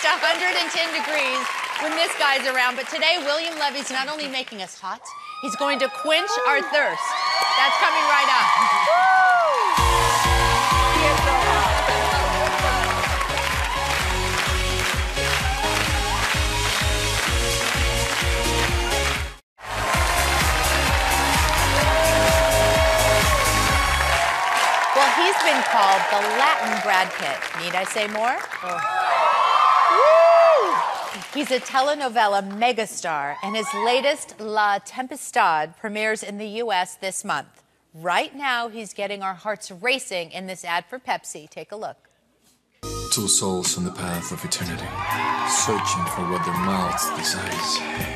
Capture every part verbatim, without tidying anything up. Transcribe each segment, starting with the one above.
almost one hundred ten degrees when this guy's around. But today, William Levy's not only making us hot, he's going to quench our thirst. That's coming right up. He is so hot. Well, he's been called the Latin Brad Pitt. Need I say more? Oh. He's a telenovela megastar, and his latest La Tempestad premieres in the U S this month. Right now, he's getting our hearts racing in this ad for Pepsi. Take a look. Two souls on the path of eternity, searching for what their mouths desires.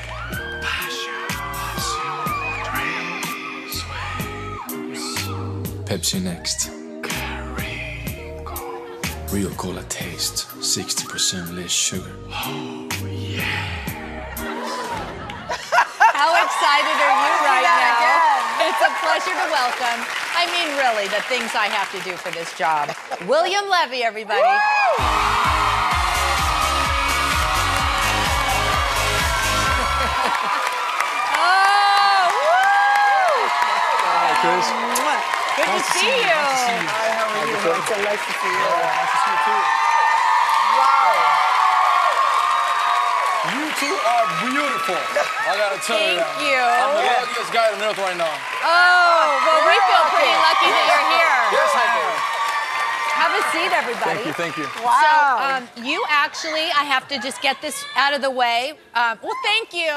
Pepsi Next. Real cola taste, sixty percent less sugar. Oh, yeah. How excited are you right now? It's a pleasure to welcome. I mean, really, the things I have to do for this job. William Levy, everybody. Woo! Oh, woo! Hi, Chris. Good Nice to to see see you. you. Nice to see you. Hi, how are you? It's so nice to see you. Yeah, nice to see you too. Wow. You two are beautiful. I gotta tell Thank you that. you. I'm the luckiest guy on earth right now. Oh, well, we feel pretty lucky that you're here. Yes, I do. Have a seat, everybody. Thank you, thank you. Wow. So, um, you actually, I have to just get this out of the way. Um, well, thank you.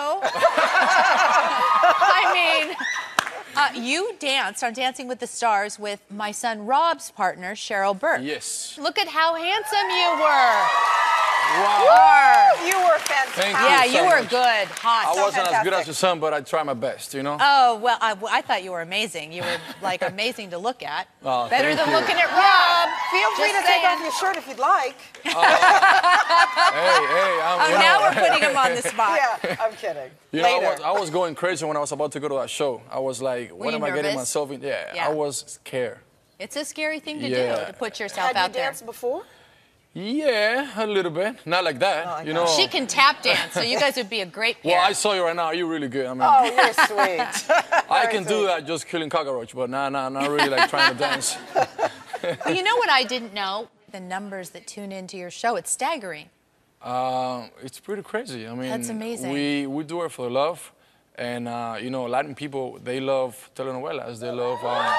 I mean, uh, you danced on Dancing with the Stars with my son Rob's partner, Cheryl Burke. Yes. Look at how handsome you were. Wow. Were. You were fantastic. Thank you. Yeah, so you were much. good, hot. I So wasn't as good fantastic. as your son, but I tried my best, you know? Oh, well, I, I thought you were amazing. You were, like, amazing to look at. Oh, Better thank than you. looking at Rob. Feel free Just to take saying. off your shirt if you'd like. Hey, hey, I'm, Oh, you now know, we're putting him on the spot. Yeah, I'm kidding. You know, I Later. was, I was going crazy when I was about to go to that show. I was like, what you am I getting nervous? myself in? Yeah, Yeah. I was scared. It's a scary thing to Yeah. do, to put yourself Had out you there. danced before? Yeah, a little bit. Not like that, Not like you that. know. She can tap dance, so you guys would be a great pair. Well, I saw you right now. You're really good. I mean, Oh, you're sweet. I Very can sweet. do that just killing cockroach, but nah, nah, not really like trying to dance. Well, you know what I didn't know? The numbers that tune into your show, it's staggering. Um, it's pretty crazy. I mean, That's amazing. We we do it for love, and uh, you know, Latin people, they love telenovelas. They love. Um,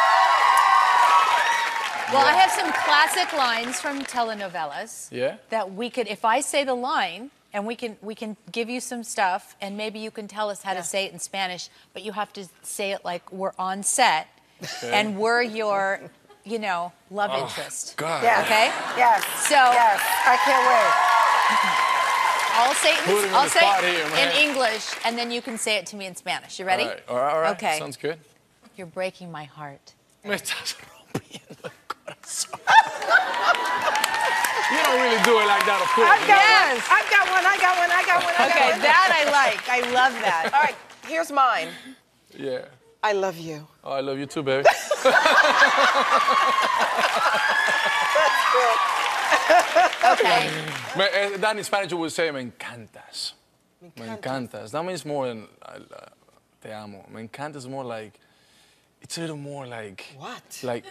Well, I have some classic lines from telenovelas. Yeah? That we could, if I say the line, and we can we can give you some stuff, and maybe you can tell us how Yeah. to say it in Spanish, but you have to say it like we're on set, and we're your, you know, love Oh, interest. God. Yes. Okay? Yes. So- Yes. I can't wait. I'll say it, Put in, him I'll on the say spot it here, in man. English, and then you can say it to me in Spanish. You ready? All right, all right, all right. Okay. Sounds good. You're breaking my heart. Me estás rompiendo el corazón. You don't really do it like that, of course. I've you got know? one. I've got one. I got one. I got one. I got Okay, one. that I like. I love that. All right, here's mine. Yeah. I love you. Oh, I love you too, baby. That's good. Okay. Me, eh, that in Spanish you would say, me encantas. Me encantas. That means more than uh, te amo. Me encantas is more like, it's a little more like. What? Like,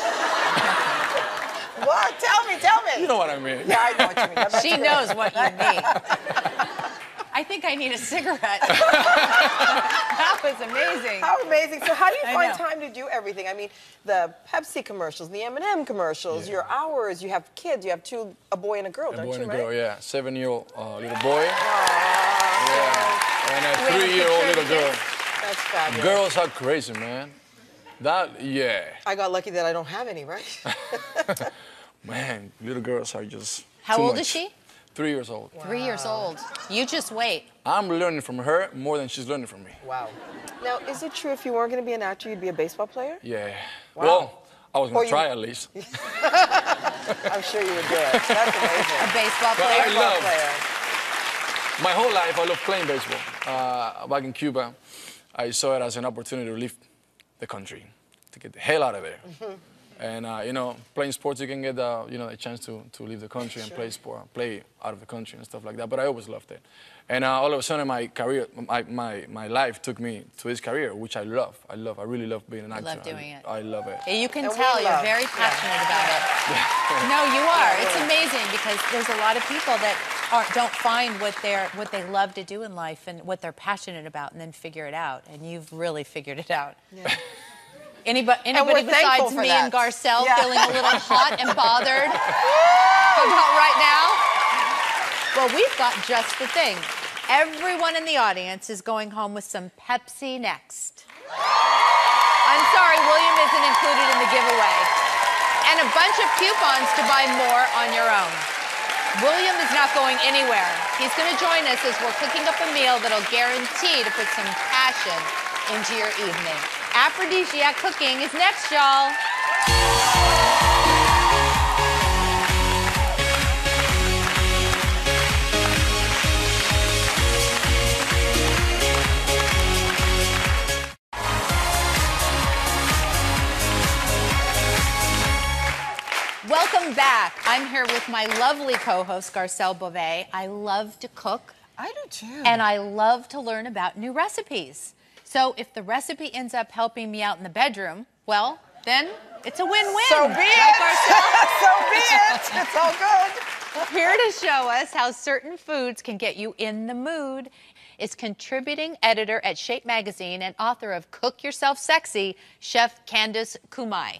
What? Tell me. Tell me. you know what I mean. Yeah, I know what you mean. That's She good. knows what you mean. I think I need a cigarette. That was amazing. How amazing. So how do you I find know. time to do everything? I mean, the Pepsi commercials, the M and M commercials, Yeah. your hours, you have kids, you have two, a boy and a girl, A don't boy you, and a right? girl, yeah. Seven-year-old uh, little boy. Aw, Yeah. And a we have a three-year-old picture little of girl. That's fabulous. Girls are crazy, man. That, yeah. I got lucky that I don't have any, right? Man, little girls are just. How too old much. is she? Three years old. Three years old. You just wait. I'm learning from her more than she's learning from me. Wow. Now, is it true if you weren't going to be an actor, you'd be a baseball player? Yeah. Wow. Well, I was Or gonna you- try at least. I'm sure you would do it. That's amazing. A baseball But player. I Baseball love- player. My whole life, I loved playing baseball. Uh, back in Cuba, I saw it as an opportunity to leave the country, to get the hell out of there. And uh, you know, playing sports, you can get uh, you know a chance to to leave the country and play sport, play out of the country and stuff like that. But I always loved it. And uh, all of a sudden, my career, my, my my life took me to this career, which I love. I love. I really love being an actor. love doing I, it. I love it. You can And we tell you're love- very passionate about it. No, you are. It's amazing because there's a lot of people that aren't, don't find what they're what they love to do in life and what they're passionate about, and then figure it out. And you've really figured it out. Yeah. Anybody, we're anybody thankful besides for me that. and Garcelle Yeah. feeling a little hot and bothered about right now? Well, we've got just the thing. Everyone in the audience is going home with some Pepsi Next. I'm sorry, William isn't included in the giveaway. And a bunch of coupons to buy more on your own. William is not going anywhere. He's going to join us as we're cooking up a meal that'll guarantee to put some passion into your evening. Aphrodisiac cooking is next, y'all. Welcome back. I'm here with my lovely co-host, Garcelle Beauvais. I love to cook. I do too. And I love to learn about new recipes. So if the recipe ends up helping me out in the bedroom, well, then it's a win-win. So be Right, it. Garcelle? So be it. It's all good. Here to show us how certain foods can get you in the mood is contributing editor at Shape Magazine and author of Cook Yourself Sexy, Chef Candace Kumai.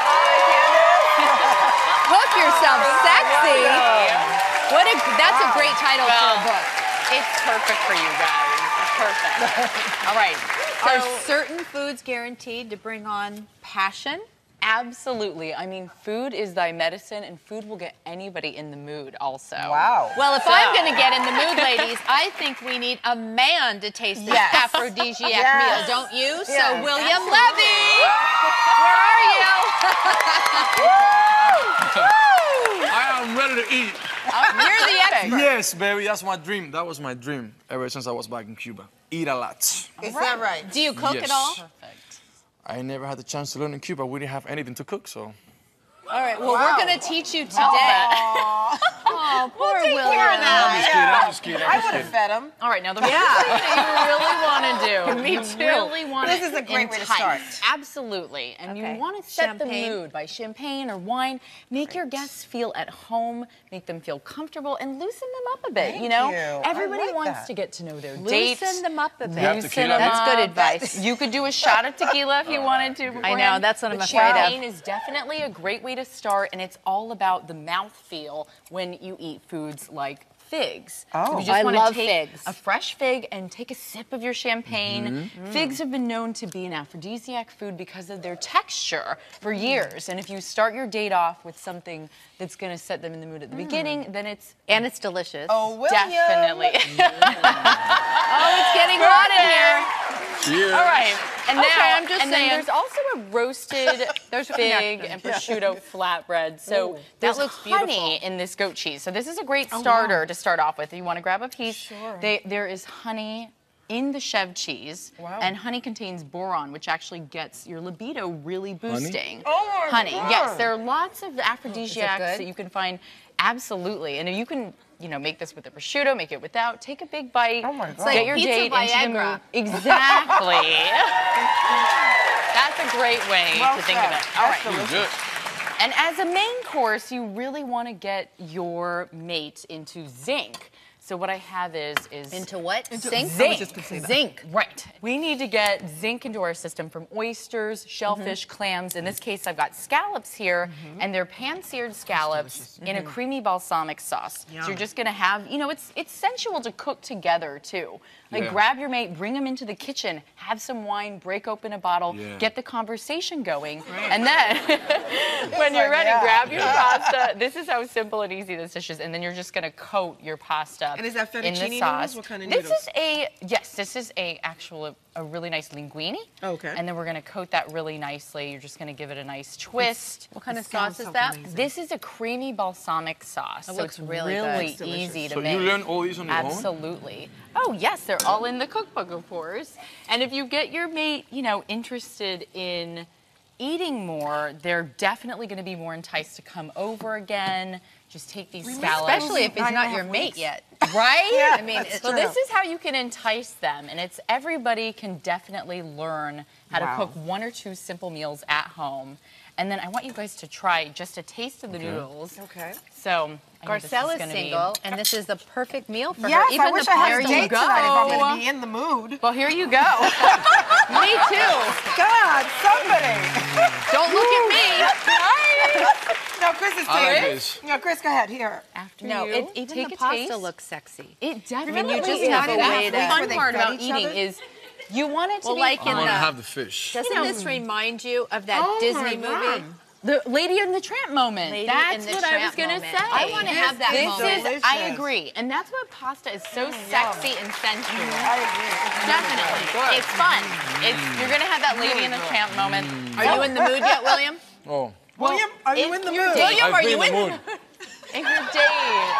Cook Yourself Sexy? What a, that's a great title for a book. It's perfect for you guys. Perfect. All right. Are So, certain foods guaranteed to bring on passion? absolutely. I mean, food is thy medicine, and food will get anybody in the mood also. Wow. Well, if So- I'm going to get in the mood, ladies, I think we need a man to taste this Yes. aphrodisiac Yes. meal, don't you? Yes, So, William absolutely. Levy, where are you? I am ready to eat. You're the expert. Yes, baby, that's my dream. That was my dream ever since I was back in Cuba. Eat a lot. Is that right? Do you cook Yes. at all? Perfect. I never had the chance to learn in Cuba. We didn't have anything to cook, so. All right, well, Wow. we're going to teach you today. Oh, poor Take William. care of that. I'm just kidding, I'm just kidding, I'm I just would have kidding. fed him. All right, now the first thing that you really want to do, Me you too. really want to This is a great way to entice. start. Absolutely, and Okay. you want to set Champagne. the mood by champagne or wine. Make your guests feel at home, make them feel comfortable, and loosen them up a bit. Thank you know, you. I everybody like wants that. to get to know their dates. Loosen them up a bit. have Loosen tequila? them That's good up. advice. You could do a shot of tequila if you wanted to. I know, beforehand, that's what I'm but afraid of. Champagne is definitely a great way to start, and it's all about the mouthfeel when you eat foods like figs. Oh. So if you just I wanna love take figs. a fresh fig and take a sip of your champagne. Figs have been known to be an aphrodisiac food because of their texture for years. And if you start your date off with something that's going to set them in the mood at the beginning, then it's And it's delicious. Oh, William. definitely. Oh, it's getting hot in here. Yeah. All right. And Okay, now, I'm just and saying. then there's also a roasted There's- fig and prosciutto flatbread. So there's looks honey in this goat cheese. So this is a great starter to start off with. You want to grab a piece. Sure. They, there is honey in the chev cheese, Wow. and honey contains boron, which actually gets your libido really boosting. Oh my honey, God. yes, there are lots of aphrodisiacs good? that you can find. Absolutely, and you can, you know, make this with the prosciutto, make it without. Take a big bite. Oh my God. It's like Get your pizza date into the Viagra. mood. Exactly. That's a great way Well to think of said. it. All That's right. delicious. Good. And as a main course, you really want to get your mate into zinc. So what I have is is Into what? Zinc? zinc. Zinc. Right. We need to get zinc into our system from oysters, shellfish, clams. In this case, I've got scallops here, and they're pan-seared scallops in a creamy balsamic sauce. So you're just gonna have, you know, it's it's sensual to cook together too. Like Yeah. grab your mate, bring them into the kitchen, have some wine, break open a bottle, Yeah. get the conversation going, and then when you're like, ready, yeah. grab your pasta. This is how simple and easy this dish is, and then you're just gonna coat your pasta. And is that in the fettuccine sauce. noodles? What kind of this noodles? is a yes. This is a actual a really nice linguine. Okay. And then we're gonna coat that really nicely. You're just gonna give it a nice twist. What kind of sounds sauce is so that? amazing. This is a creamy balsamic sauce. It so looks it's really good. really It's delicious. easy to So make. you learn all these on your own? Absolutely. Oh yes, they're all in the cookbook, of course. And if you get your mate, you know, interested in eating more, they're definitely going to be more enticed to come over again. Just take these scallops. Especially if he's Nine not and a your half mate weeks. yet. Right? Yeah, I mean, that's it's- So true. this is how you can entice them, and it's everybody can definitely learn how Wow. to cook one or two simple meals at home. And then I want you guys to try just a taste of the noodles. Okay. So I know this is Garcella's gonna single, and this is the perfect meal for Yes, her. Even I wish the I had a pasta date looks tonight if I'm go. going to be in the mood. Be, well, here you go. Me too. God, somebody. Don't look at me. No, Chris is I like taking. this. No, Chris, go ahead. Here. After No, you it, even take the a pasta taste. looks sexy. It definitely Remember you just we have ate a nine and way half to- weeks The where fun they part fed about each eating other? is you want it to Well, be like I in fun. want to the- have the fish. Doesn't this remind you of that Oh Disney my movie? God. The Lady and the Tramp moment. Lady That's and the what I was Tramp gonna moment. say. I wanna have that this moment. Is, I Delicious. agree, and that's why pasta is so sexy and sensual. I agree. Definitely, it's fun. It's you're gonna have that Lady and the Tramp moment. Are you in the mood yet, William? Oh, William, are you if in the you're mood? dating- William, I've are been you in the in? mood. If you're dating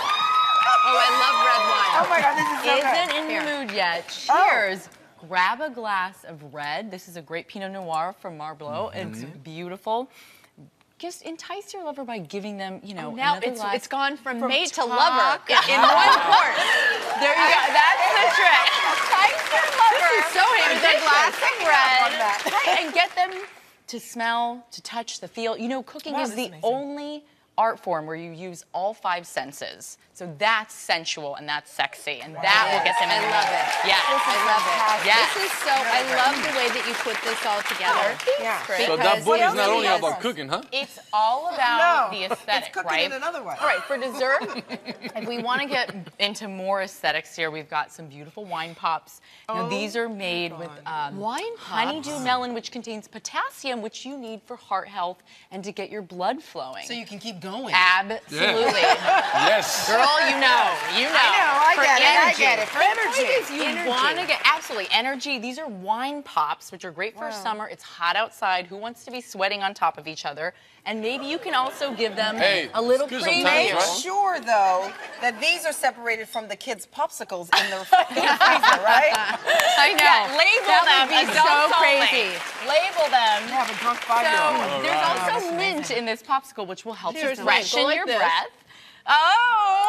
Oh, I love red wine. Oh my God, this is so isn't good. in Here. the mood yet, Oh. cheers. Grab a glass of red. This is a great Pinot Noir from Marblot. It's beautiful. Just entice your lover by giving them, you know, Now another it's glass. it's gone from, From mate to talk- lover in one course. There you go. That's the trick. Entice your lover This is so with a ambitious. glass of red, that. right, and get them to smell, to touch, to feel. You know, cooking Wow, is this the is amazing. only art form where you use all five senses. So that's sensual and that's sexy, and that will get them in I the love mood. it. Yeah. I love it. Yes. This is so. I love the way that you put this all together. Yeah. So Because that book it is not really only is- about cooking, huh? It's all about No, the it's aesthetic, cooking right? in another way. All right, for dessert, if we want to get into more aesthetics here, we've got some beautiful wine pops. Now, these are made with um, Wine honeydew melon, which contains potassium, which you need for heart health and to get your blood flowing. So you can keep going. Absolutely. Yes. Girl, you know, you know. I know, I For get it, I energy. get it. For The energy. point is you Energy. want to get absolutely energy. These are wine pops, which are great for Wow. summer. It's hot outside. Who wants to be sweating on top of each other? And maybe you can also give them Hey, a little excuse preview. sometimes, Make right? sure, though, that these are separated from the kids' popsicles in the freezer, right? I know. Yeah, label That them. would be adults so only. crazy. Label them. Have a drunk So five-year-old. there's right. also mint in this popsicle, which will help Cheers, to mint. freshen Go like your this. breath. Oh!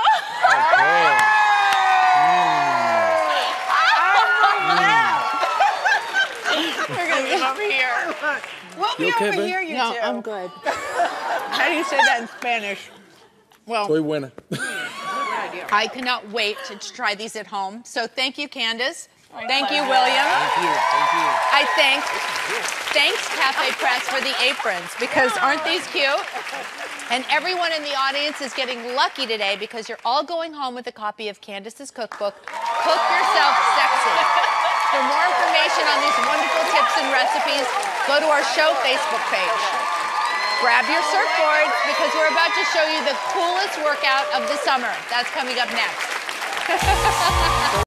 We're gonna get over here. We'll be You okay, over babe? here, you No, two. I'm good. How do you say that in Spanish? Well, Soy buena. I cannot wait to try these at home. So thank you, Candace. Thank you, William. Thank you. Thank you. I thank, thanks Cafe Press for the aprons because aren't these cute? And everyone in the audience is getting lucky today because you're all going home with a copy of Candace's cookbook, Cook Yourself Sexy. For more information on these wonderful tips and recipes, go to our show Facebook page. Grab your surfboards because we're about to show you the coolest workout of the summer. That's coming up next.